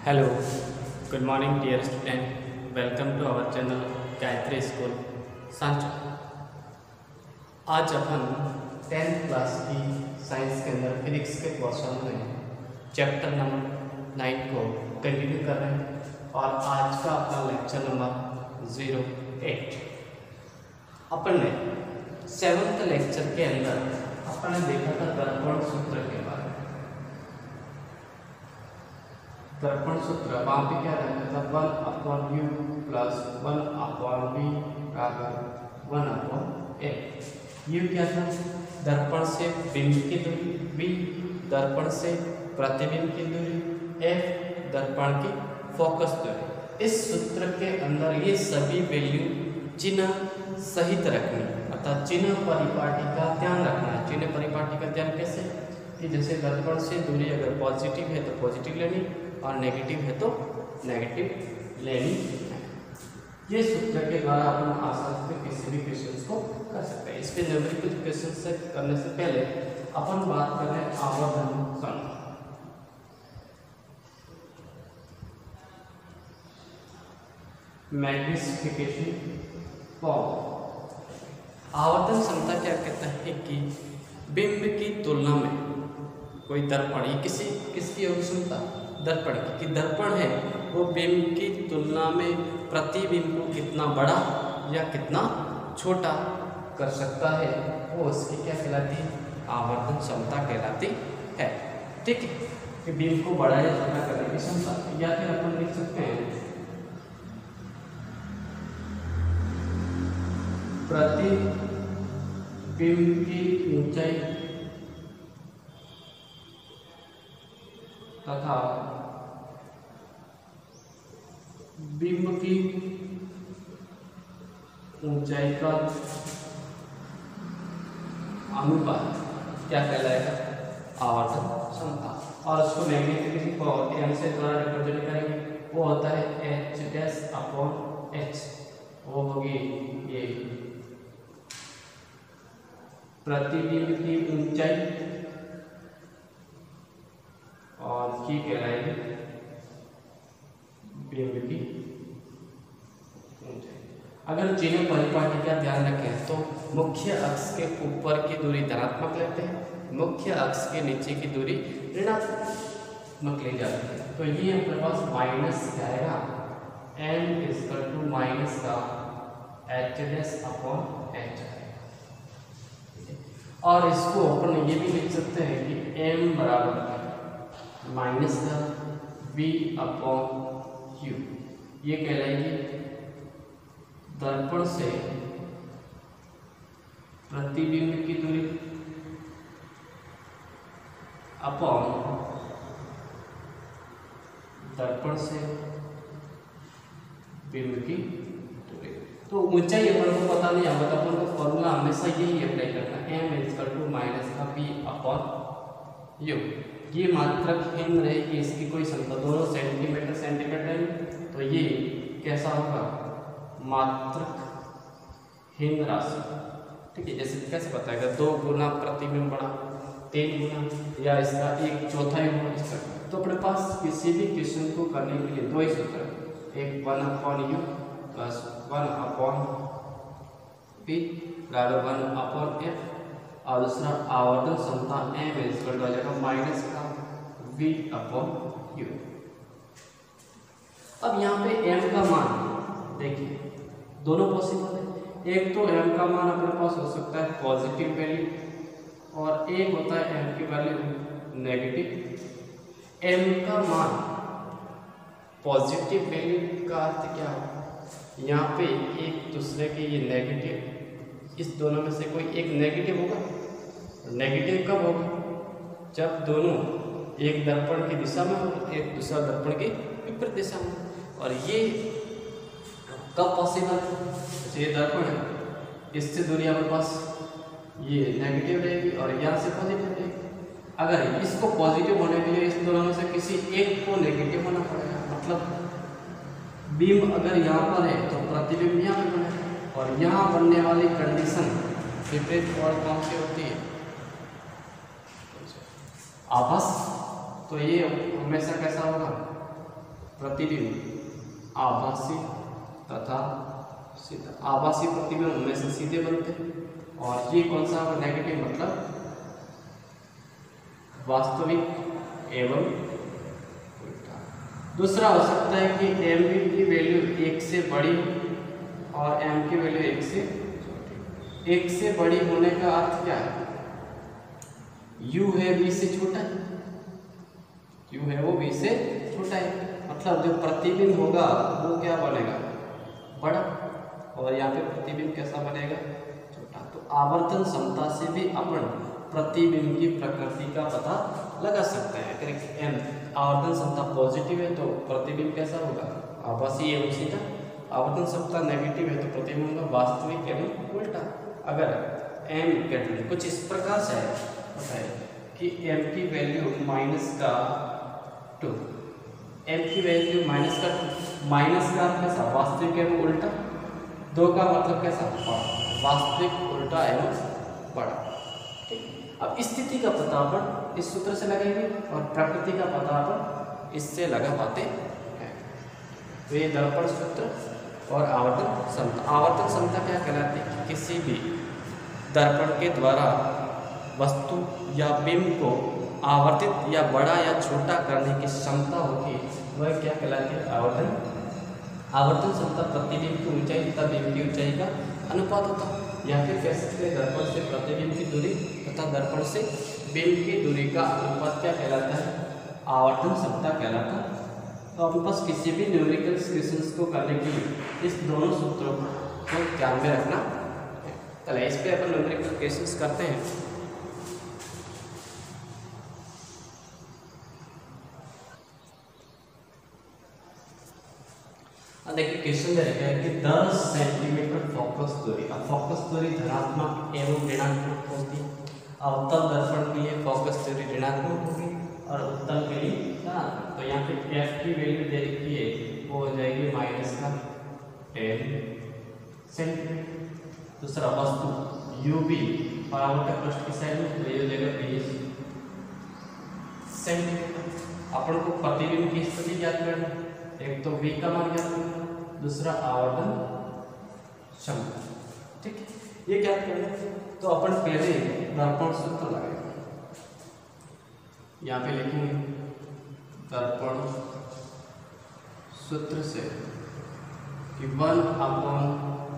Hello, good morning dear student, welcome to our channel Gayatri school Sancha. आज अपन 10th class की science के अंदर physics के क्वेश्चन में चैप्टर नंबर 9 को कंटिन्यू कर रहे हैं और आज का अपना लेक्चर नंबर 08। अपन ने 7th लेक्चर के अंदर अपन ने देखा था दर्पण सूत्र के बारे में। दर्पण सूत्र वहाँ पे क्या रहता था, 1/u प्लस 1/v बराबर 1/a। u क्या था, दर्पण से बिंब की दूरी, v दर्पण से प्रतिबिंब की दूरी, f दर्पण की फोकस दूरी। इस सूत्र के अंदर ये सभी वैल्यू चिन्ह सहित रखनी, अर्थात चिन्ह परिपाटी का ध्यान रखना है। चिन्ह परिपाटी का ध्यान कैसे कि जैसे दर्पण से दूरी अगर पॉजिटिव है तो पॉजिटिव लेनी और नेगेटिव है तो नेगेटिव लेनी है। ये सूत्र के द्वारा अपन आसानी से किसी भी क्वेश्चन को कर सकते हैं। इस पे न्यूमेरिकल क्वेश्चन से करने से पहले अपन बात कर रहे हैं आवर्धन क्षमता। Magnification power. आवर्धन क्षमता क्या कहता है कि बिंब की तुलना में कोई दर्पण, ये किसकी क्षमता, दर्पण की, कि दर्पण है वो बिंब की तुलना में प्रतिबिंब को कितना बड़ा या कितना छोटा कर सकता है, वो उसकी क्या कहलाती है, आवर्धन क्षमता कहलाती है। ठीक है, कि बिंब को बड़ा या छोटा करने की क्षमता। या फिर अपन लिख सकते हैं प्रतिबिंब की ऊंचाई तथा बिंब की ऊंचाई का अनुपात क्या कहलाएगा, आवर्धन क्षमता। और उसको मैग्नेटिक पावर एम से द्वारा रिप्रेजेंट करेंगे, वो होता है H'/H। वो होगी ये प्रतिबिंब की ऊंचाई और की कहलाएगी बिंब की ऊंचाई। अगर चिन्ह परिपाटी का ध्यान रखें तो मुख्य अक्ष के ऊपर की दूरी धनात्मक लेते हैं, मुख्य अक्ष के नीचे की दूरी ऋणात्मक ली जाती है। तो ये हमारे पास माइनस आएगा, m = माइनस का H'/H। और इसको अपन ये भी लिख सकते हैं कि m बराबर माइनस का v/u। ये कहलाएगी दर्पण से प्रतिबिंब की दूरी अपॉन दर्पण से बिंब की दूरी। तो ऊंचाई अपन को पता नहीं होगा तो अपन को फॉर्मूला हमेशा यही अप्लाई करना है, m माइनस का v/u। ये मात्रक हीन रहेगी, इसकी कोई संख्या, दोनों सेंटीमीटर रहेंगे, तो ये कैसा होगा, मात्रक हीन राशि। ठीक है, जैसे कैसे बताएगा, 2 गुना प्रतिबिंब बड़ा, 3 गुना, या इसका 1/4 होगा इसका। तो अपने पास किसी भी क्वेश्चन को करने के लिए दो ही सूत्र है, एक 1/u प्लस 1/v बराबर 1/f और दूसरा आवर्धन क्षमता m हो जाएगा माइनस का v/u। अब यहाँ पे m का मान देखिए, दोनों पॉसिबल है। एक तो m का मान अपने पास हो सकता है पॉजिटिव वैल्यू और एक होता है m की वैल्यू नेगेटिव। m का मान पॉजिटिव वैल्यू का अर्थ क्या होगा, यहाँ पे एक दूसरे के ये नेगेटिव, इस दोनों में से कोई एक नेगेटिव होगा। नेगेटिव कब होगा, जब दोनों एक दर्पण की दिशा में हो, एक दूसरा दर्पण की विपरीत दिशा में। और ये कब पॉसिबल है, ये दर्पण है, इससे दूरी हमारे पास ये नेगेटिव रहेगी और यहाँ से पॉजिटिव रहेगी। अगर इसको पॉजिटिव होने के लिए इस दोनों में से किसी एक को नेगेटिव होना पड़ेगा, मतलब बिंब अगर यहाँ पर है तो प्रतिबिंब यहाँ पे बने, और यहाँ बनने वाली कंडीशन विपरीत और कौन सी होती है, आपस। तो ये हमेशा कैसा होगा, प्रतिबिंब आभासी तथा सीधा। आभासी प्रतिबिंब हमेशा सीधे बनते हैं, और ये कौन सा नेगेटिव मतलब वास्तविक एवं उल्टा। दूसरा हो सकता है कि एम की वैल्यू 1 से बड़ी और एम की वैल्यू 1 से छोटी। 1 से बड़ी होने का अर्थ क्या है? u है v से छोटा है, u है वो v से छोटा है, मतलब जो प्रतिबिंब होगा वो क्या बनेगा? बड़ा। और यहाँ पे प्रतिबिंब कैसा बनेगा? छोटा। तो आवर्तन क्षमता से भी अपन प्रतिबिंब की प्रकृति का पता लगा सकते हैं। अगर एम आवर्तन क्षमता पॉजिटिव है तो प्रतिबिंब कैसा होगा? आभासी एवं सीधा। आवर्तन क्षमता नेगेटिव है तो प्रतिबिंब होगा वास्तविक एवं उल्टा। अगर एम कैटेगरी कुछ इस प्रकार से है कि एम की वैल्यू माइनस का 2, एम की वैल्यू माइनस का 2, माइनस का कैसा? वास्तविक एवं उल्टा। 2 का मतलब कैसा? बड़ा। वास्तविक उल्टा एवं बड़ा। ठीक। अब स्थिति का पता अपन इस सूत्र से लगाएंगे और प्रकृति का पता अपन इससे लगा पाते हैं। तो ये दर्पण सूत्र और आवर्तन क्षमता। आवर्तन क्षमता क्या कहलाती है? किसी भी दर्पण के द्वारा वस्तु या बिंब को आवर्तित या बड़ा या छोटा करने की क्षमता होगी, वह क्या कहलाती है? आवर्तन। आवर्तन क्षमता प्रतिबिंब की ऊंचाई तथा बिंब की ऊंचाई का अनुपात होता है, या फिर कह सकते हैं दर्पण से प्रतिबिंब की दूरी तथा दर्पण से बिंब की दूरी का अनुपात क्या कहलाता है? आवर्तन क्षमता कहलाता है। तो हम बस किसी भी न्यूमेरिकल क्वेश्चंस को करने के लिए इस दोनों सूत्रों को ध्यान में रखना है। चलिए इस पे अपन न्यूमेरिकल क्वेश्चंस करते हैं। देखिए क्वेश्चन दे रखा है कि 10 सेंटीमीटर फोकस दूरी। अब फोकस दूरी धनात्मक एवं ऋणात्मक होती है। अवतल दर्पण के लिए फोकस दूरी ऋणात्मक होगी और उत्तल के लिए धनात्मक। तो यहाँ पे एफ की वैल्यू दे रखी है, वो हो जाएगी माइनस का 10 सेंटीमीटर। दूसरा वस्तु यू बी परावर्तक पृष्ठ की साइड में, तो ये हो जाएगा 20 सेंटीमीटर। अपन को प्रतिबिंब की स्थिति ज्ञात करना, एक तो v का मान ज्ञात करना, दूसरा आवर्तन क्षमता। ठीक है, ये ज्ञात करना। तो अपन पहले दर्पण सूत्र लगाएंगे। यहाँ पे लिखेंगे दर्पण सूत्र से कि 1/u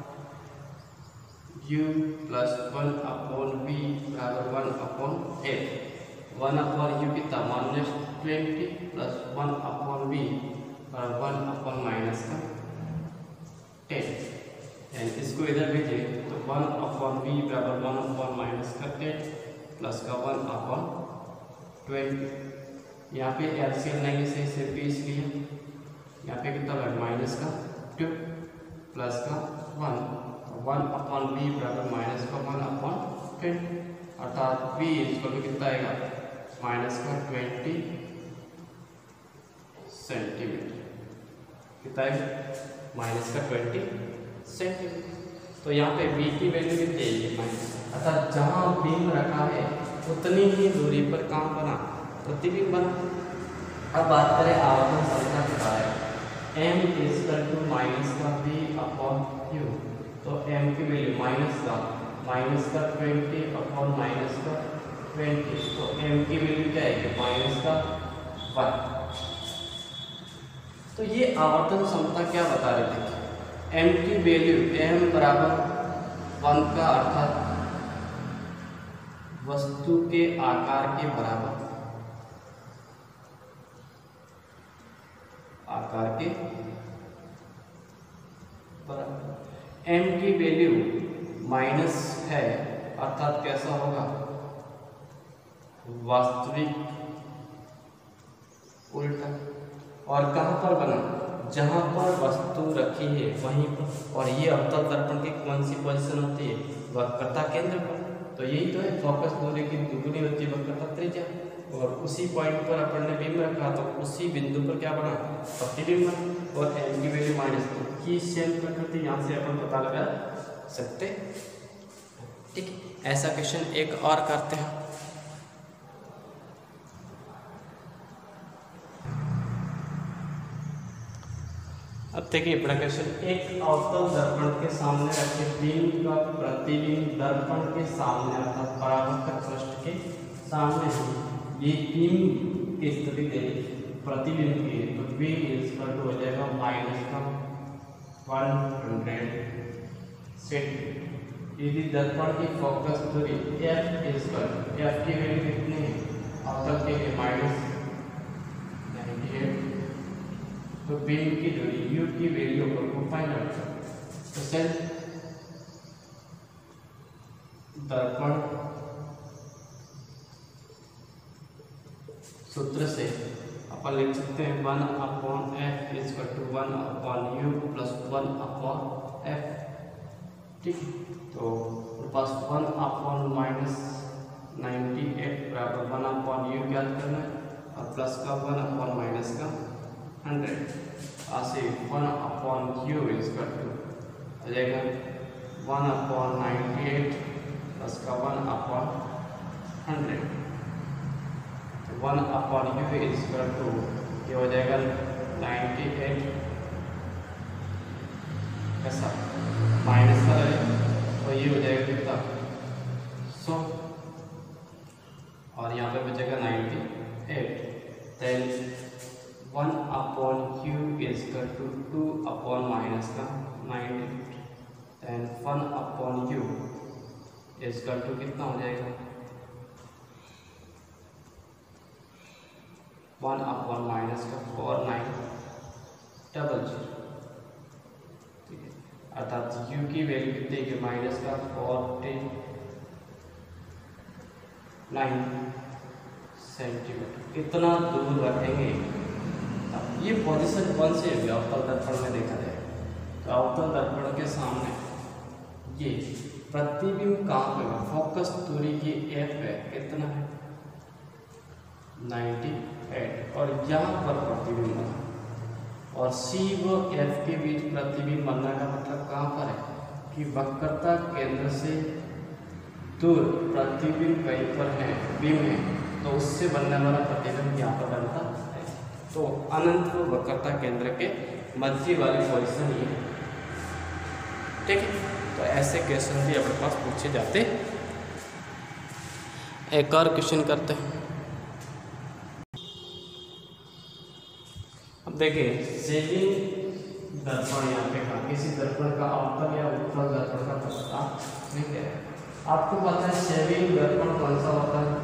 प्लस 1/v बराबर 1/f। 1/u कितना? -20 प्लस 1/v बराबर 1 माइनस का 10। एंड इसको इधर भेजिए तो 1/v बराबर 1 माइनस का 10 प्लस का 1/20। यहाँ पे एलसीएम लेंगे से इसे 20 लिए, यहाँ पे कितना लगा? माइनस का 2 प्लस का 1/v बराबर माइनस का 1/10, अर्थात v इसको भी कितना आएगा? माइनस का 20 सेंटीमीटर। कितना है? माइनस का 20 सेंटीमीटर। तो यहाँ पे v की वैल्यू कितनी है? माइनस, अर्थात जहाँ बिंब रखा है उतनी ही दूरी पर काम बना प्रतिबिंब बना। अब बात करें आवर्तन क्षमता के बारे में। m = माइनस का v/u, तो m की वैल्यू माइनस का 20 माइनस का 20, तो m की वैल्यू क्या है? माइनस का 1। तो ये आवर्तन क्षमता क्या बता रहे थे? m की वैल्यू m बराबर 1 का, अर्थात वस्तु के आकार के बराबर, आकार के बराबर। m की वैल्यू माइनस है, अर्थात कैसा होगा? वास्तविक उल्टा। और कहाँ पर बना? जहाँ पर वस्तु रखी है वहीं पर। और ये अवतल दर्पण की कौन सी पोजीशन होती है? वक्रता केंद्र पर। तो यही तो है, फोकस दूरी की दुगुनी होती है वक्रता त्रिज्या, और उसी पॉइंट पर अपन ने बिंब रखा तो उसी बिंदु पर क्या बना? प्रतिबिंब बना। और m की वैल्यू माइनस की सेम प्रकृति यहाँ से अपन पता लगा सकते। ठीक, ऐसा क्वेश्चन एक और करते हैं। अब देखिए बड़ा क्वेश्चन, एक अवतल दर्पण के सामने रखे बीम का प्रतिबिंब दर्पण के सामने अर्थात परावर्तक पृष्ठ के सामने है। ये बीम की स्थिति दे प्रतिबिंब की है, तो बी इक्वल टू हो जाएगा माइनस का 100 सेंटीमीटर। यदि दर्पण की फोकस दूरी एफ इक्वल, एफ की वैल्यू कितनी है अवतल के लिए माइनस 98, तो बीम की दूरी u की वैल्यू को फाइंड आउट करें। तो सेल दर्पण सूत्र से अपन लिख सकते हैं 1/f equal to 1/u plus 1/f। ठीक, तो पास 1/-98 बराबर 1/u ज्ञात करना है और प्लस का 1/- का 100 ऐसे 1/u इक्वल टू हो जाएगा 1/98 प्लस का 1/100। 1/u इक्वल टू ये हो जाएगा 98 ऐसा माइनस का है तो ये हो जाएगा कितना 100 और यहाँ पे बचेगा 98। देन 1/u इक्वल टू 2/- का 98। देन 1/u इक्वल टू कितना हो जाएगा 1/- का 4900। ठीक है, अर्थात u की वैल्यू कितनी है माइनस का 49 सेंटीमीटर। इतना दूर रखेंगे। अब ये पोजीशन कौन सी है अवतल दर्पण में देखा जाए तो अवतल दर्पण के सामने ये प्रतिबिंब कहाँ पे है, फोकस दूरी की f है कितना है 98 और यहाँ पर प्रतिबिंब बना और c व f के बीच प्रतिबिंब बनने का मतलब कहाँ पर है कि वक्रता केंद्र से दूर प्रतिबिंब कहीं पर है बीम है तो उससे बनने वाला प्रतिबिंब यहाँ पर बनता है। तो अनंत वक्रता केंद्र के मध्य वाली पोजीशन ये है। ठीक है, तो ऐसे क्वेश्चन भी अपने पास पूछे जाते। एक और क्वेश्चन करते हैं। अब देखिए सेविंग दर्पण यहाँ पे कहा किसी दर्पण का अवतल या उत्तल दर्पण का प्रस्ताव नहीं है। आपको पता है सेविंग दर्पण कौन सा होता है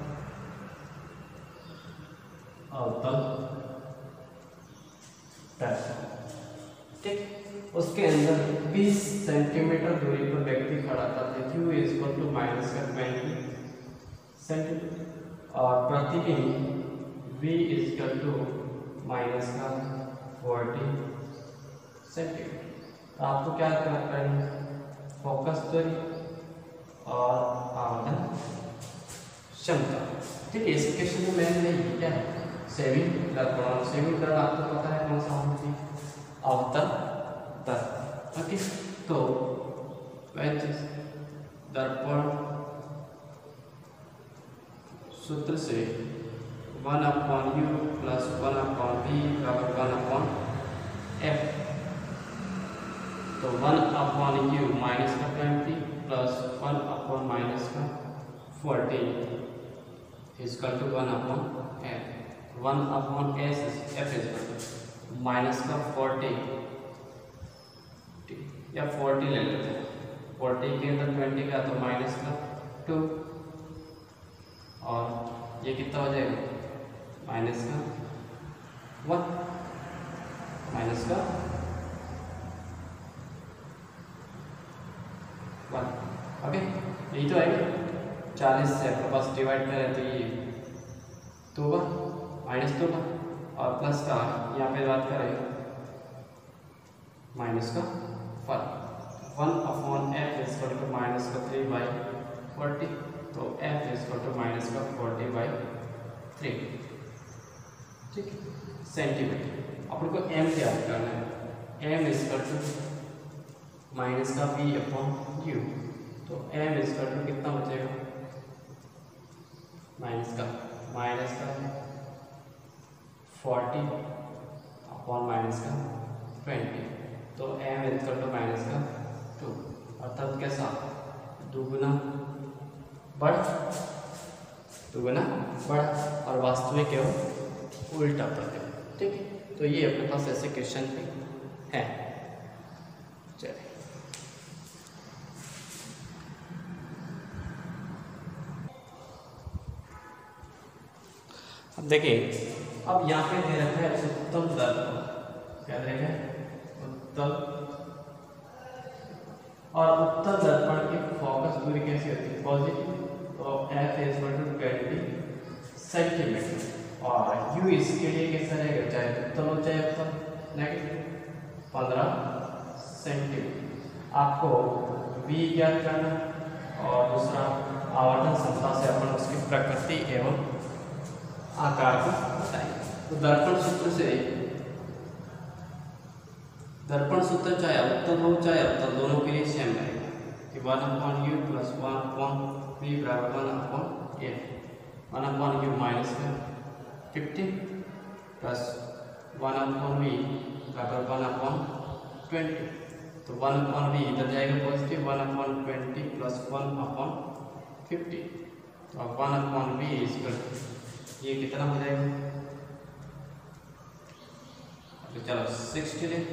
अवतल दर्पण। ठीक, उसके अंदर 20 सेंटीमीटर दूरी पर व्यक्ति खड़ा था u इक्वल टू माइनस का 20 सेंटीमीटर और प्रतिबिंब v इक्वल टू माइनस का 40 सेंटीमीटर। तो आपको क्या करना है फोकस दूरी और आवर्धन क्षमता। ठीक है, इस क्वेश्चन में मैंने ये क्या है सेविंग दर्पण। सेविंग दर्पण आपको पता है कौन सा होती है अवतल दर्पण। ओके, तो वह चीज दर्पण सूत्र से 1/u प्लस 1/v बराबर 1/f। तो 1/u माइनस का 20 प्लस 1/- का 40 equal to 1/f। 1/f equal minus का 40 या 40 ले लेते हैं। 40 के अंदर 20 का तो माइनस का 2 और ये कितना हो जाएगा माइनस का 1 माइनस का 1। ओके, यही तो आएगा 40 से आपके पास डिवाइड करें तो ये 2 होगा माइनस 2 का और प्लस का यहाँ पे बात करें माइनस का 1/f इक्वल टू माइनस का 3/40। तो f इक्वल टू माइनस का 40/3। ठीक है, सेंटीमीटर। अपन को m ज्ञात करना है। m इक्वल टू माइनस का v/u। तो m इक्वल टू कितना बचेगा माइनस का 40 अपॉन माइनस का 20, तो m इक्वल टू माइनस का 2, अर्थात कैसा दुगुना बढ़ और वास्तविक एवं उल्टा प्रतिबिंब। ठीक है, तो ये अपने पास ऐसे क्वेश्चन भी है। चलिए अब देखिए, अब यहाँ पे दे रखा है उत्तल दर्पण, क्या दे रखा है उत्तल, और उत्तल दर्पण की फोकस दूरी कैसी होती है पॉजिटिव, तो f is equal to 20 centimetre, और u इसके लिए कैसा रहेगा, चाहे उत्तल हो चाहे उत्तल, नेगेटिव 15 सेंटीमीटर। आपको v ज्ञात करना, और दूसरा आवर्तन क्षमता से अपन उसकी प्रकृति एवं आकार को बताएंगे। तो दर्पण सूत्र चाहे उत्तल हो चाहे अवतल, दोनों के लिए सेम रहेगा कि 1/u प्लस 1/v बराबर 1/f। 1/u माइनस में 50 प्लस 1/v बराबर 1/20, तो 1/v इधर जाएगा पॉजिटिव, 1/20 प्लस 1/50, तो 1/v इक्वल ये कितना हो जाएगा, तो चलो 60 ले,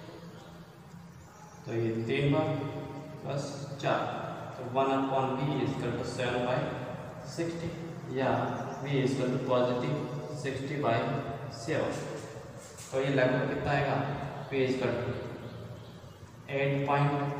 तो ये 3 बार प्लस 4, तो 1/v इक्वल टू 7/60, या v इक्वल टू पॉजिटिव 60/7, तो ये लगभग कितना आएगा, v इक्वल टू 8.8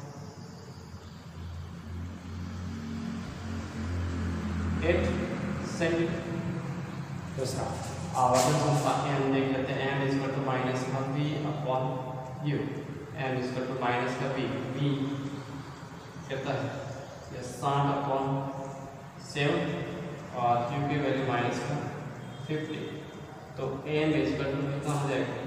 सेंटीमीटर। दूसरा आवर्तन क्षमता m देख लेते हैं, m इक्वल टू माइनस का v upon u, m equal to minus का v कितना है, ये 60/7, और u की वैल्यू माइनस का 50, तो m इक्वल टू कितना हो जाएगा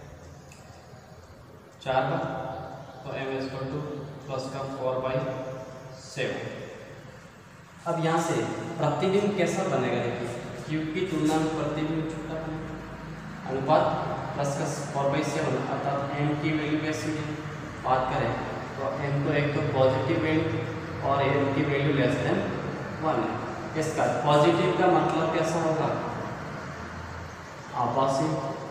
4 बार, तो m इक्वल टू प्लस का 4/7। अब यहाँ से प्रतिबिंब कैसा बनेगा, देखिए q की तुलना में प्रतिबिंब छोटा बनेगा, अनुपात प्लस का 4/7, अर्थात m की वैल्यू कैसी है, बात करें तो m को एक तो पॉजिटिव वैल्यू और m की वैल्यू लेस देन 1 है। इसका पॉजिटिव का मतलब कैसा होगा, आभासी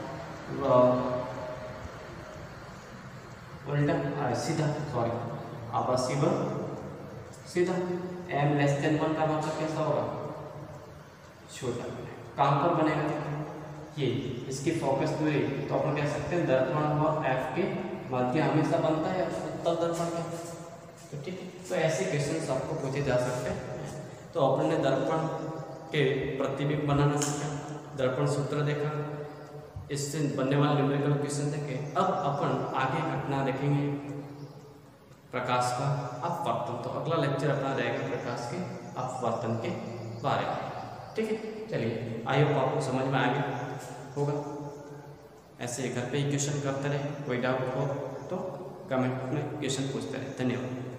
उल्टा सीधा, सॉरी आभासी व सीधा। m लेस देन 1 का मतलब कैसा होगा, छोटा बनेगा। कहाँ पर बनेगा, ये इसकी फोकस दूरी, तो अपन कह सकते हैं दर्पण और f के मध्य हमेशा बनता है उत्तल दर्पण का, तो ठीक है। तो ऐसे क्वेश्चंस आपको पूछे जा सकते हैं। तो अपन ने दर्पण के प्रतिबिंब बनाना सीखा, दर्पण सूत्र देखा, इससे बनने वाले न्यूमेरिकल क्वेश्चन देखे। अब अपन आगे घटना देखेंगे प्रकाश का अपवर्तन, तो अगला लेक्चर अपना रहेगा प्रकाश के अपवर्तन के बारे में, ठीक है। चलिए, आई होप आपको समझ में आ गया होगा। ऐसे घर पे ही क्वेश्चन करते रहे, कोई डाउट हो तो कमेंट में क्वेश्चन पूछते रहे। धन्यवाद।